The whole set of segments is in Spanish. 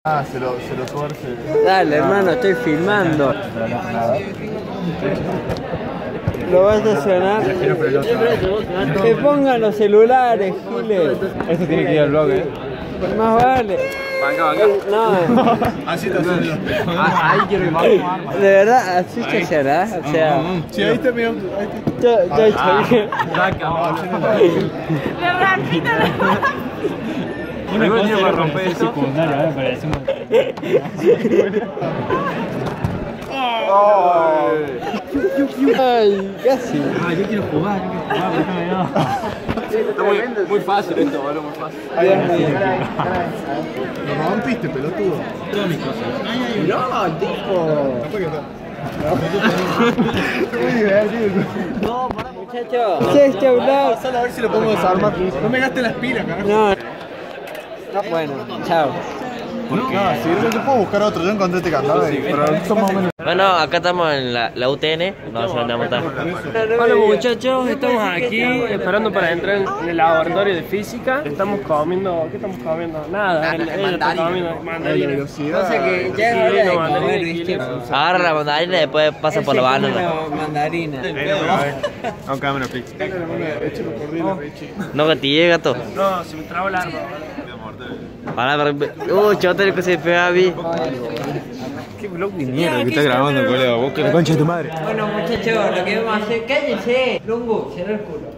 Ah, se lo torce. Dale, hermano, estoy filmando. Lo vas a sonar. Que pongan los celulares, Giles. Esto tiene que ir al blog, Más vale. No, así te haciendo. Ahí quiero que vamos. de verdad, así se hará. O sea, Sí, ahí está mi auto. yo estoy. La rampita Una cosa para romper esto. Secundaria, me parece un... Ay, casi. Ah, yo quiero jugar, déjame no. Está muy fácil esto, boludo, muy fácil. Lo rompiste, pelotudo. Todas mis cosas. No, tipo. Muy divertido. Muchachos, este vlog. Pasalo a ver si lo podemos desarmar. No me gastes las pilas, carajo. No. Bueno, chao. No, si no te puedo buscar otro. Yo encontré este candado, pero son más o menos. Bueno, acá estamos en la UTN, no se van a montar. Hola muchachos, estamos aquí esperando para entrar en el laboratorio de física. Estamos comiendo, ¿qué estamos comiendo? Nada, ella está comiendo mandarina. No sé que ya es hora de comer, ¿viste? Agarra la mandarina y después pasa por la banana. Mandarina. Aunque dame una pizza. Échalo por dentro, Richie. No que te llegue, gato. No, se me trabó el árbol. Para, chote que se pega a mí. Qué blog de mierda que está grabando, colega. Vos que la concha de tu madre. Bueno, muchachos, lo que vamos a hacer. ¡Cállense! Lungu, cierra el culo.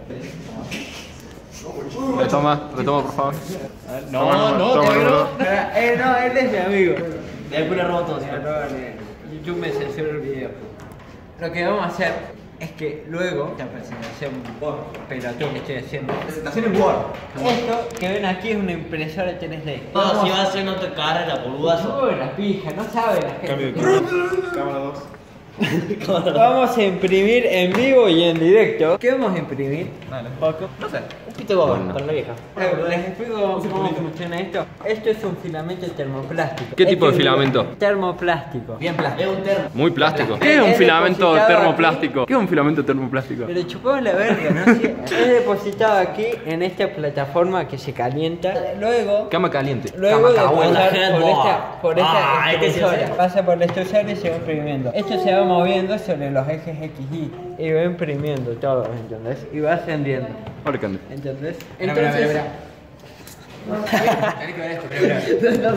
Retoma, por favor. No, él es mi amigo. Después le robo todo, YouTube me censura el video. Lo que vamos a hacer es que luego la presentación pelotudo que estoy haciendo. Presentación en Word. Esto que ven aquí es una impresora 3D. No, si va a ser no te cara la boludazo. Uy, la pija, no sabe la gente. Cambio de cámara 2. Vamos a imprimir en vivo y en directo. ¿Qué vamos a imprimir? Dale, un poco. No sé. Un pito gobierno, para la vieja. Les explico cómo funciona esto. Esto es un filamento termoplástico. ¿Qué tipo de filamento? Termoplástico. Bien plástico. Es un termo. Muy plástico. Es ¿Qué es un filamento depositado termoplástico? ¿Qué es un filamento termoplástico? Pero chupamos la verga, ¿no? Sí, es depositado aquí en esta plataforma que se calienta. Luego Cama caliente. Luego de Cama pasar cagüena. por esta este sí extrusora, sé. pasa por la extrusora y se va imprimiendo. Esto se va moviendo sobre los ejes X y va imprimiendo todo, ¿entendés? Y va ascendiendo, Ahora que ande. ¿entendés? Entonces... Entonces, Tenés que ver esto,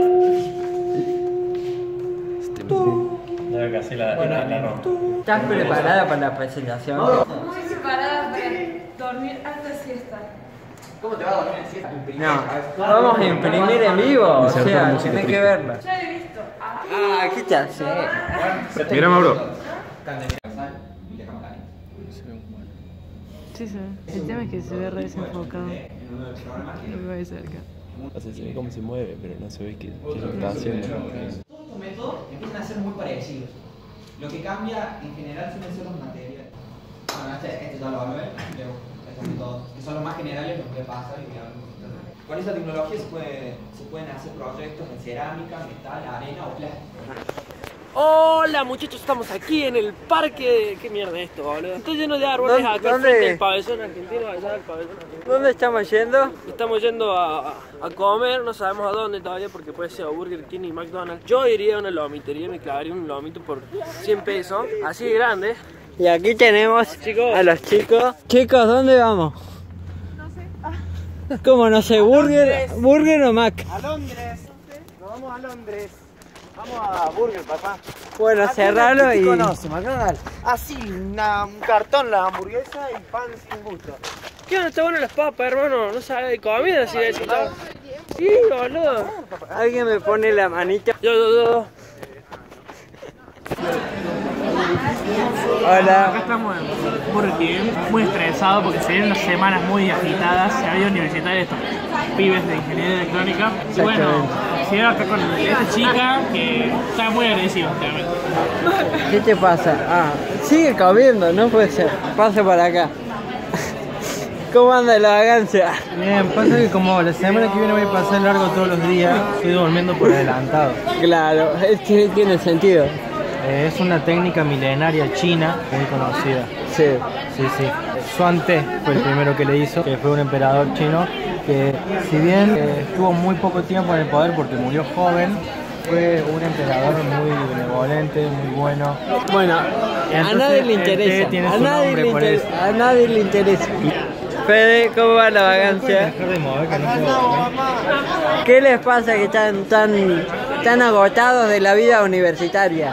Ya casi la no. ¿estás preparada para la presentación? muy preparada para dormir alta siesta. ¿Cómo te va a dormir en siesta? No, vamos a imprimir en vivo, o sea, tenés que verla. Ya he visto. Ah, ¿qué te hace? Mira, Mauro. Sí, se ve. El tema es que se ve re desenfocado. Lo veo de cerca. O sea, se ve cómo se mueve, pero no se ve qué es lo que está haciendo. Todos estos métodos empiezan a ser muy parecidos. Lo que cambia en general suelen ser los materiales. Bueno, este ya lo hablé, estos métodos que son los más generales, los que pasa y que hablan. Con esa tecnología se pueden hacer proyectos en cerámica, metal, arena o plástico. Hola muchachos, estamos aquí en el parque. ¿Qué mierda es esto, boludo? Está lleno de árboles acá ¿Dónde? frente del pabellón argentino, allá del pabellón argentino. ¿Dónde estamos yendo? Estamos yendo a comer, no sabemos a dónde todavía porque puede ser a Burger King y McDonald's. Yo iría a una lomitería, me clavaría un lomito por 100 pesos, así de grande. Y aquí tenemos a los chicos. Chicos, ¿dónde vamos? No sé. ¿Cómo no sé? ¿Burger o Mac? A Londres, nos vamos a Londres. Vamos a Burger, papá. Bueno, cerralo y... McDonald's. Así, un cartón, la hamburguesa y pan sin gusto. ¿Qué onda? Está bueno las papas, hermano. No sabe de comida, así de eso. Sí, boludo. ¿Alguien me pone la manita? Yo. Hola. Acá estamos en Burger King, muy estresado porque se vienen unas semanas muy agitadas, se ha habido universitarios, estos pibes de ingeniería electrónica. Y bueno, se vieron acá con esta chica que está muy agresiva, realmente. ¿Qué te pasa? Ah, sigue comiendo, no puede ser. Pasa para acá. ¿Cómo anda la vagancia? Bien, pasa que como la semana que viene voy a pasar largo todos los días, estoy durmiendo por adelantado. Claro, tiene sentido. Es una técnica milenaria china muy conocida. Sí. Sí. Xuan Te fue el primero que le hizo, que fue un emperador chino que si bien estuvo muy poco tiempo en el poder porque murió joven, fue un emperador muy benevolente, muy bueno. Bueno, a nadie le interesa. Tiene A su nadie nombre le por interesa. eso. A nadie le interesa. Fede, ¿cómo va la vagancia? Dejar de mover, que no puedo. ¿Qué les pasa que están tan agotados de la vida universitaria?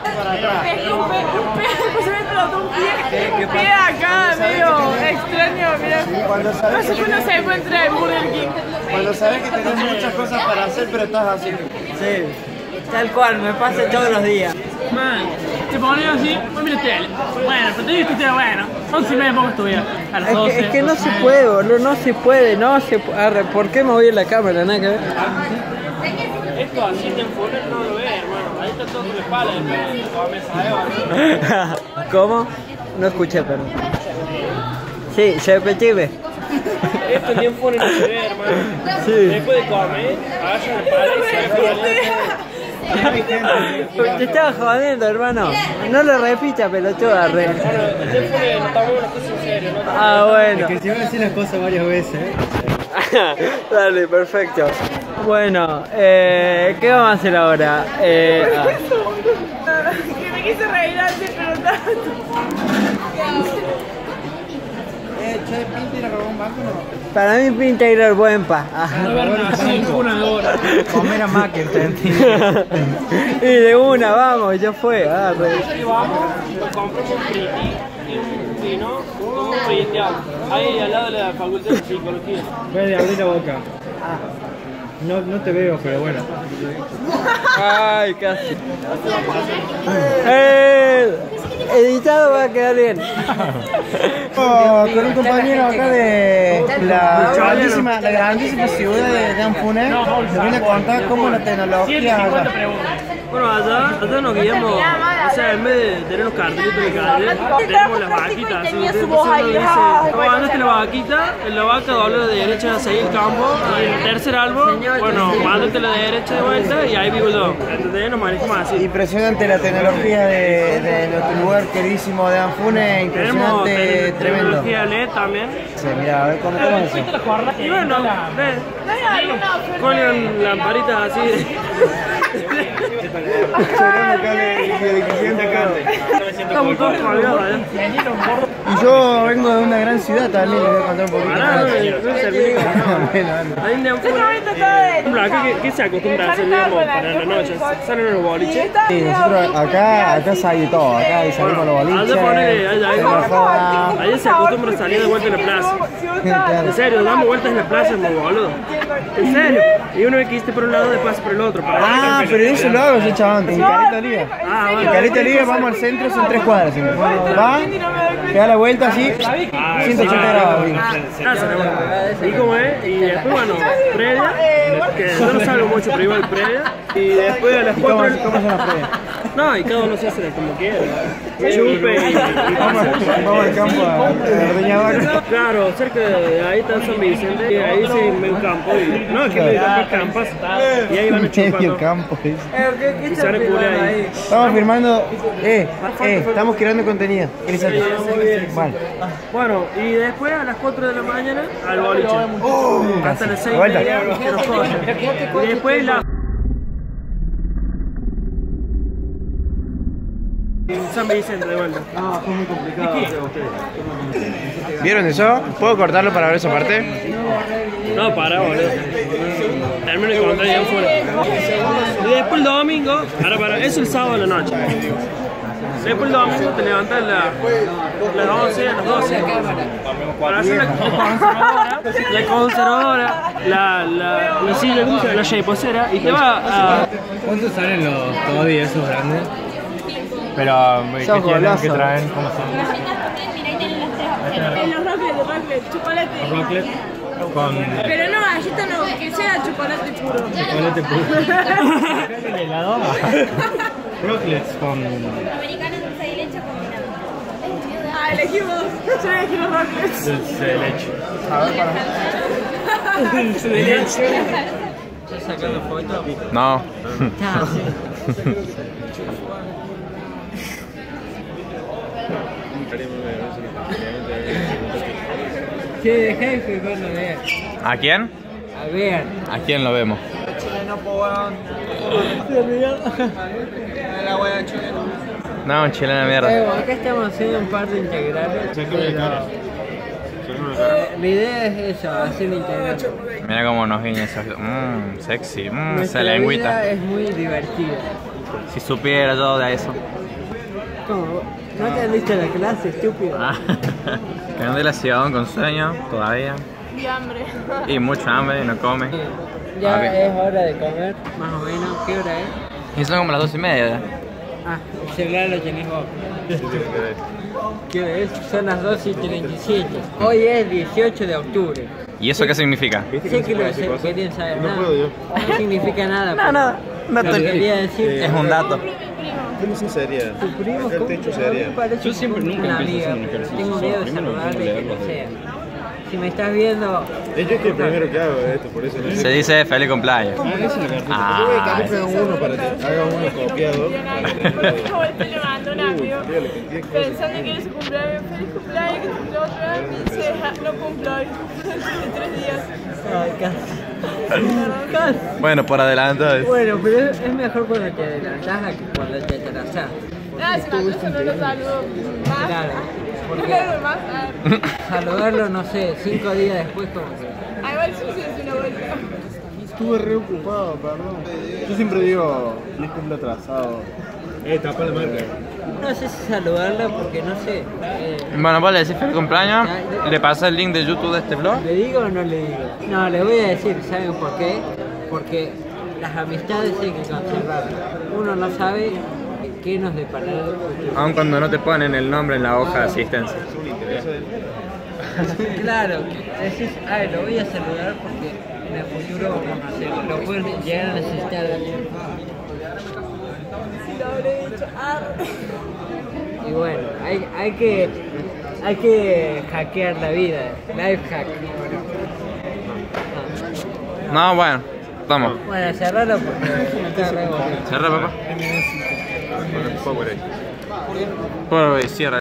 Un pie acá, medio extraño, mira. No sé cuándo se encuentra en Burger King. Cuando sabes que tenés muchas cosas para hacer, pero estás haciendo. Sí, tal cual, me pasa todos los días. Man, te pones así, pues mira tele. Bueno, pero te digo que bueno, 11:30 pongo a estudiar. A las 12. Es que no se puede, boludo, no se puede. Arre, ¿por qué me voy a la cámara? Nada que ver. Esto así te enfoques, no lo ves, hermano. Ahí está todo tu espalda, de la mesa, ¿Cómo? No escuché, perdón. Sí, se repetime. Esto ni enfoque no se ve, hermano. Sí. Después de comer, agarran el palo. Te estaba jodiendo, hermano. No lo repita, pelotudo. Arre. Ah, bueno. Es que si voy a decir las cosas varias veces. Dale, perfecto. Bueno, ¿qué vamos a hacer ahora? Que me quise reír antes, pero tanto. Che, ¿pinta ir a robar un banco no? Para mí pinta ir al buen pa. Comer a Mac, entendí. Y de una, vamos, ya fue. Arre. Y vamos, compramos un friki y un vino con un friteado. Ahí al lado de la facultad de psicología. Puedes abrir la boca. No te veo, pero bueno. Ay, casi. Editado va a quedar bien. Con un compañero acá de la grandísima ciudad de Anfuné, nos viene a contar cómo la tecnología allá. Bueno, allá nos guiamos, o sea, en vez de tener los cartelitos de calle, tenemos las vaquitas, así, entonces uno dice, mandaste la vaquita, la vaca dobla de derecha a seguir el campo, y en el tercer árbol, bueno, mándate la de derecha de vuelta y ahí vivo yo, entonces nos manejamos así. Impresionante la tecnología de nuestro lugar queridísimo de Anfuné, impresionante, Tenemos tremendo. tecnología LED también. Sí, mira, a ver cómo es eso. Y bueno, ves, colgan lamparitas así. Estamos todos colgados allá. Y yo vengo de una gran ciudad también, les voy a contar un poquito más. Ahí en Anfuné, acá ¿qué se acostumbra a hacer, digamos, para la noche? ¿Salen los boliches? Sí, nosotros acá sale de todo, acá salimos a los boliches. Allá pone, allá se acostumbra a salir de vuelta en la plaza. En serio, damos vueltas en la plaza, como boludo. En serio. Y uno ve que irte por un lado, después por el otro. Ah, pero eso lo hago yo, chabón, en Caleta Oliva. En Caleta Oliva vamos al centro, son 3 cuadras. Va, te da la vuelta así, 180 grados. Y como es, y después, bueno, previa, que yo no salgo mucho, pero igual previa. Y después a las 4. ¿Cómo son las previas? No, y cada uno se hace como quiera. Chupe y vamos al campo a ordeñar vaca. Claro, cerca de ahí está San Vicente, y ahí se ve un campo. Y, no, es que me campo campas. Y ahí van a chupar. El campo. Y se van a curar ahí. Estamos firmando, estamos creando contenido. Vale. Bueno, y después a las 4 de la mañana al boliche. Hasta las 6:30 que nos cogen. Y después la... San Vicente de vuelta. No, fue muy complicado hacer ustedes. ¿Vieron eso? ¿Puedo cortarlo para ver esa parte? No, para, boludo. Termino de contar ya fuera. Y después el domingo, para, eso el sábado a la noche. Después el domingo te levantas a las 11, a las 12. Para hacer la conservadora, la silla, ¿cómo se llama? La shapeosera, y te va a... ¿Cuántos salen los toddy esos grandes? Pero, ¿qué tienen que traen? ¿Cómo son? Los raclette, chocolate. ¿Raclette? Con... Pero no, galleta no, que sea chocolate puro. Chocolate puro. ¿El helado? Raclette con... Americano dulce de leche combinado. Ah, elegimos. Yo elegí los raclettes. Dulce de leche. A ver, para... Dulce de leche. ¿Estás sacando foto? No. Sí, dejé de firmarlo de él. ¿A quién? vean. ¿A quién lo vemos? No, un chileno de mierda. Acá estamos haciendo un par de integrales. La idea es eso, hacer integrales. Mira cómo nos guiña eso. Sexy. Nuestra Esa lengüita. vida es muy divertida. Si supiera yo de eso. ¿Cómo? ¿No te han visto la clase, estúpido? Quedó de la ciudad con sueño todavía. Y hambre. Y mucho hambre y no come. Ya es hora de comer, más o menos. ¿Qué hora es? Y son como las 2:30. Ah, el celular lo tenés vos. ¿Qué ves? Son las 2:37. Hoy es 18 de octubre. ¿Y eso qué significa? Sí que lo sé, querían saber. No puedo yo. No significa nada. Nada. Lo que quería decir Es un dato. ¿Cómo se sería? Tu primo, El techo sería. yo siempre nunca empiezo una amiga. Tengo miedo de saludarle que no sea. Si me estás viendo... Es yo que el primero que hago esto, por eso no Se dice feliz cumpleaños. Ah, haga uno para ti, haga uno copiado. Como le mandó un amigo pensando que era su cumpleaños, feliz cumpleaños, que cumple otro año y dice, no cumplo hoy, en 3 días. Casi. bueno, por adelantado. Bueno, pero es mejor cuando te adelantás a que cuando te atrasás. Nada, si me atraso no lo saludo más. Claro. Porque más. Saludarlo, no sé, 5 días después como que... Ahí va el sucio es una vuelta. Estuve re ocupado, perdón. Yo siempre digo, feliz cumple atrasado. Tapa la marca. No sé si saludarla porque no sé. Bueno, vos le decís feliz cumpleaños. Le pasas el link de YouTube de este blog. ¿Le digo o no le digo? No, le voy a decir, ¿saben por qué? Porque las amistades hay que conservarlas. Uno no sabe qué nos deparará el futuro. Aun cuando no te ponen el nombre en la hoja de asistencia. Claro, decís, lo voy a saludar porque en el futuro no sé, lo pueden llegar a necesitar. Lo habré dicho. Y bueno, hay que hackear la vida, life hack. No, bueno, vamos. Bueno, cerralo porque está re bonito. Cerra, papá. Por ahí, cierra.